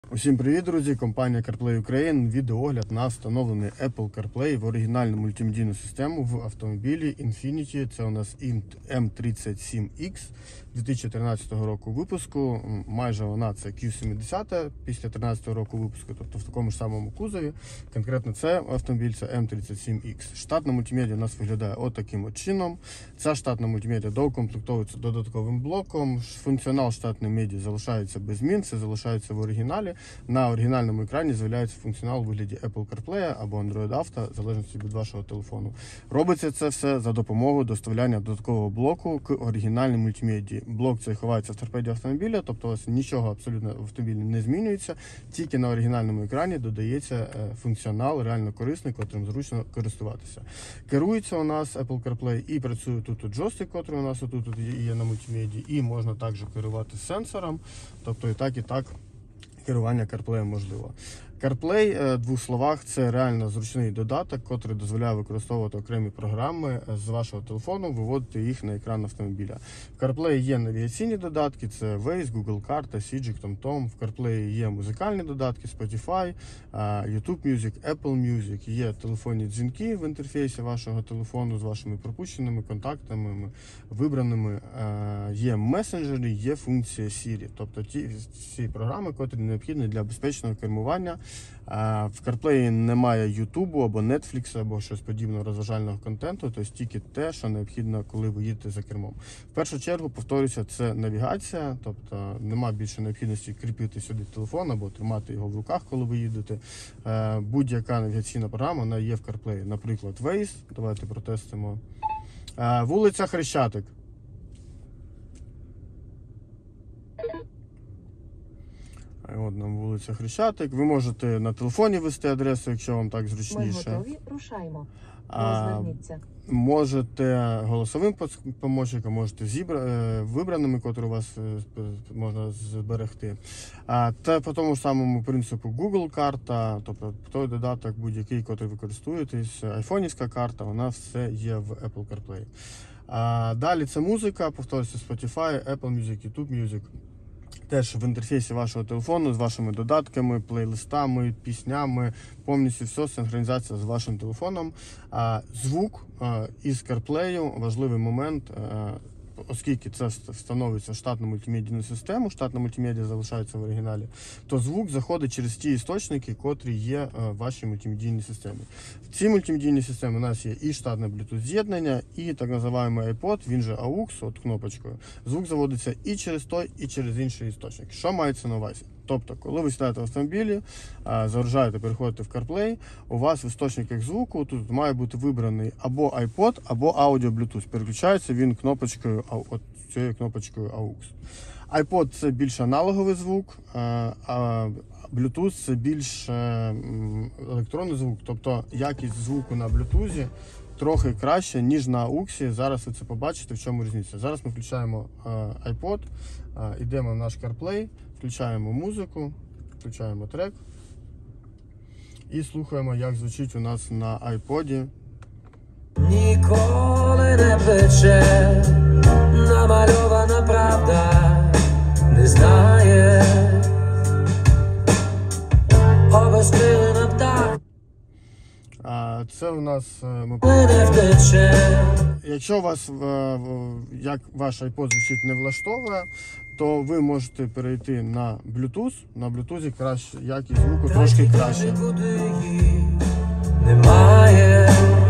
Усім привіт, друзі! Компанія CarPlay Ukraine. Відеоогляд на встановлений Apple CarPlay в оригінальну мультимедійну систему в автомобілі Infiniti. Це у нас M37X 2013 року випуску. Майже вона це Q70 після 2013 року випуску, тобто в такому ж самому кузові. Конкретно це автомобіль, це M37X. Штатна мультимедіа у нас виглядає отаким от чином. Ця штатна мультимедіа доукомплектовується додатковим блоком. Функціонал штатної медіа залишається без змін, все залишається в оригіналі. На оригінальному екрані з'являється функціонал у вигляді Apple CarPlay або Android Auto, в залежності від вашого телефону. Робиться це все за допомогою доставляння додаткового блоку к оригінальній мультимедії. Блок цей ховається в торпеді автомобіля, тобто ось нічого абсолютно в автомобілі не змінюється, тільки на оригінальному екрані додається функціонал реально корисний, котрим зручно користуватися. Керується у нас Apple CarPlay і працює тут джойстик, котрий у нас тут є на мультимедії, і можна також керувати сенсором, тобто і так керування CarPlay можливо. CarPlay, в двох словах, це реально зручний додаток, який дозволяє використовувати окремі програми з вашого телефону, виводити їх на екран автомобіля. В CarPlay є навігаційні додатки, це Waze, Google карта, Сіджик, TomTom. В CarPlay є музикальні додатки, Spotify, YouTube Music, Apple Music. Є телефонні дзвінки в інтерфейсі вашого телефону з вашими пропущеними контактами, вибраними. Є месенджери, є функція Siri, тобто всі програми, які необхідні для безпечного кермування. В CarPlay немає YouTube або Netflix, або щось подібного розважального контенту, тобто тільки те, що необхідно, коли ви їдете за кермом. В першу чергу, повторюся, це навігація, тобто немає більше необхідності кріпити сюди телефон або тримати його в руках, коли ви їдете. Будь-яка навігаційна програма, вона є в CarPlay. Наприклад, Waze, давайте протестимо. Вулиця Хрещатик. От нам вулиця Хрещатик. Ви можете на телефоні ввести адресу, якщо вам так зручніше. Ми готові, рушаємо. Розверніться. Можете голосовим помічником, можете вибраними, котрі у вас можна зберегти. Та по тому самому принципу Google карта, тобто той додаток будь-який, котрий ви користуєтесь, айфонівська карта, вона все є в Apple CarPlay. Далі це музика, повторюється, Spotify, Apple Music, YouTube Music. Теж в інтерфейсі вашого телефону з вашими додатками, плейлистами, піснями, повністю все, синхронізація з вашим телефоном. Звук із CarPlay, важливий момент, оскільки це встановлюється в штатну мультимедійну систему, штатна мультимедіа залишається в оригіналі, то звук заходить через ті істочники, котрі є в вашій мультимедійній системі. В цій мультимедійній системі у нас є і штатне Bluetooth з'єднання, і так називаємо iPod, він же AUX, от кнопочкою. Звук заводиться і через той, і через інший істочник. Що мається на увазі? Тобто, коли ви сідаєте в автомобілі, загружаєте, переходите в CarPlay, у вас в істочниках звуку тут має бути вибраний або iPod, або Audio Bluetooth. Переключається він кнопочкою, от цією кнопочкою AUX. iPod – це більш аналоговий звук, а Bluetooth – це більш електронний звук. Тобто якість звуку на Bluetooth трохи краще, ніж на AUX. Зараз ви це побачите, в чому різниця. Зараз ми включаємо iPod, йдемо в наш CarPlay, включаємо музику, включаємо трек і слухаємо, як звучить у нас на iPod. Ніколи не пече, намальована правда, не знає, обестрілена птах. Це у нас не втече. Якщо вас як ваш iPod звучить не влаштовує, то ви можете перейти на Bluetooth. На Bluetooth краще, якість звуку трошки краще. Немає.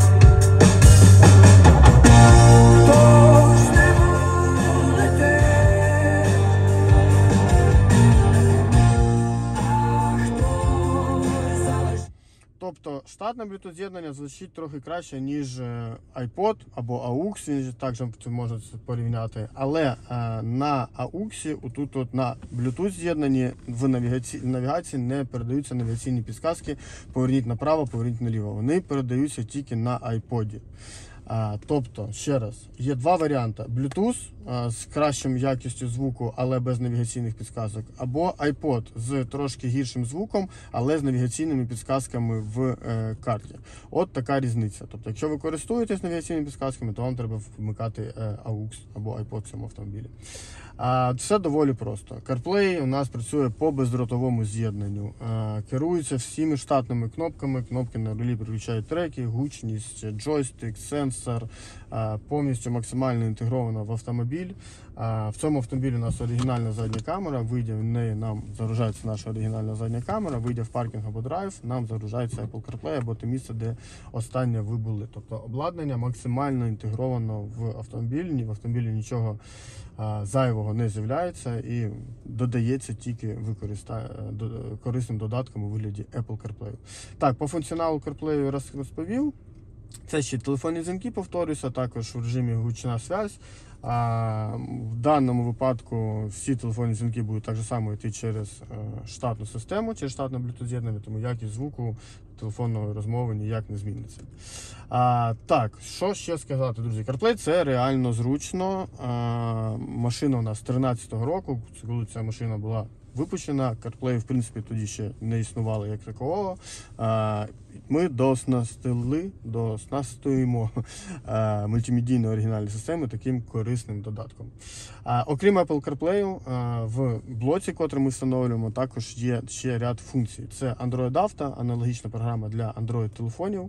Тобто штатне Bluetooth з'єднання звучить трохи краще, ніж iPod або AUX, він також можна порівняти. Але на AUX, отут на Bluetooth з'єднанні в навігації не передаються навігаційні підсказки «поверніть направо, поверніть наліво». Вони передаються тільки на iPod. Тобто, ще раз, є два варіанти. Bluetooth з кращою якістю звуку, але без навігаційних підсказок, або iPod з трошки гіршим звуком, але з навігаційними підсказками в карті. От така різниця. Тобто, якщо ви користуєтесь навігаційними підсказками, то вам треба вмикати AUX або iPod в цьому автомобілі. Все доволі просто. CarPlay у нас працює по бездротовому з'єднанню. Керується всіми штатними кнопками. Кнопки на рулі переключають треки, гучність, джойстик, сенсор. Повністю максимально інтегровано в автомобіль. В цьому автомобілі у нас оригінальна задня камера. Вийде в неї, нам загружається наша оригінальна задня камера. Вийде в паркінг або драйв, нам загружається Apple CarPlay або те місце, де останнє ви були. Тобто обладнання максимально інтегровано в автомобілі. В автомобілі нічого зайвого не з'являється і додається тільки корисним додатком у вигляді Apple CarPlay. Так, по функціоналу CarPlay розповів. Це ще телефонні дзвінки, повторюся, також в режимі гучна зв'язь. В даному випадку всі телефонні дзвінки будуть так само йти через штатну систему, через штатне Bluetooth з'єднання, тому якість звуку телефонної розмови ніяк не зміниться. Так, що ще сказати, друзі? CarPlay це реально зручно. Машина у нас 13-го року, коли ця машина була випущена. CarPlay, в принципі, тоді ще не існувало як такого. Ми доснастуємо мультимедійну оригінальну систему таким корисним додатком. Окрім Apple CarPlay, в блоці, котрий ми встановлюємо, також є ще ряд функцій. Це Android Auto, аналогічна програма для Android-телефонів.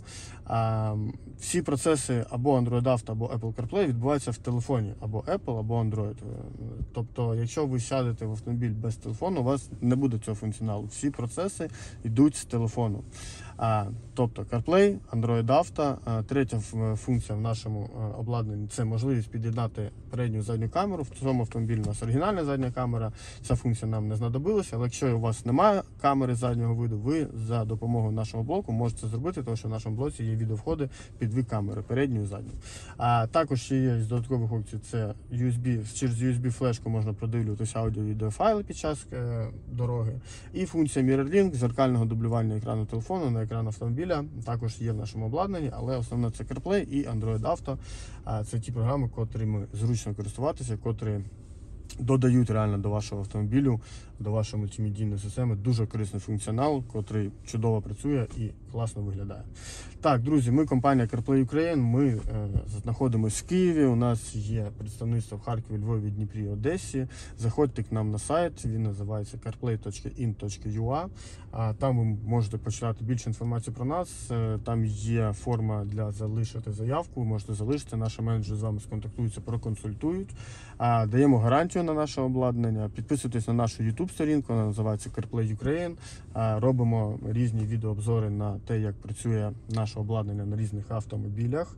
Всі процеси або Android Auto, або Apple CarPlay відбуваються в телефоні, або Apple, або Android. Тобто, якщо ви сядете в автомобіль без телефону, у вас не буде цього функціоналу. Всі процеси йдуть з телефону. Тобто CarPlay, Android Auto. Третя функція в нашому обладнанні – це можливість під'єднати передню і задню камеру. В цьому автомобілі у нас оригінальна задня камера. Ця функція нам не знадобилася, але якщо у вас немає камери заднього виду, ви за допомогою нашого блоку можете це зробити, тому що в нашому блоці є відеовходи під дві камери, передню і задню. Також ще є з додаткових опцій, це через USB-флешку можна продивлюватися аудіо-відеофайли під час дороги. І функція Mirror Link, зеркального дублювання екрану телефону на екран автомобіля, також є в нашому обладнанні, але основне це CarPlay і Android Auto. Це ті програми, котрими зручно користуватися, котрі додають реально до вашого автомобілю, до вашої мультимедійної системи дуже корисний функціонал, котрий чудово працює і класно виглядає. Так, друзі, ми компанія CarPlay Ukraine, ми знаходимося в Києві, у нас є представництво в Харкові, Львові, Дніпрі, Одесі. Заходьте к нам на сайт, він називається carplay.in.ua. Там ви можете почитати більше інформації про нас, там є форма для залишити заявку, ви можете залишити, наші менеджери з вами сконтактуються, проконсультують. Даємо гарантію на наше обладнання, підписуйтесь на нашу YouTube-сторінку, вона називається CarPlay Ukraine. Робимо різні відеообзори на те, як працює наше обладнання на різних автомобілях.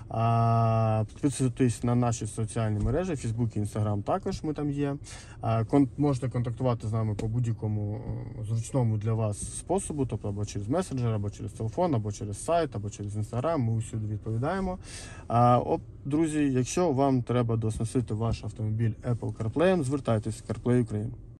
Підписуйтесь на наші соціальні мережі, Facebook і Instagram також ми там є. Можете контактувати з нами по будь-якому зручному для вас способу, тобто або через месенджер, або через телефон, або через сайт, або через Instagram, ми усюди відповідаємо. Друзі, якщо вам треба дооснастити ваш автомобіль Apple CarPlay, звертайтесь в CarPlay Ukraine.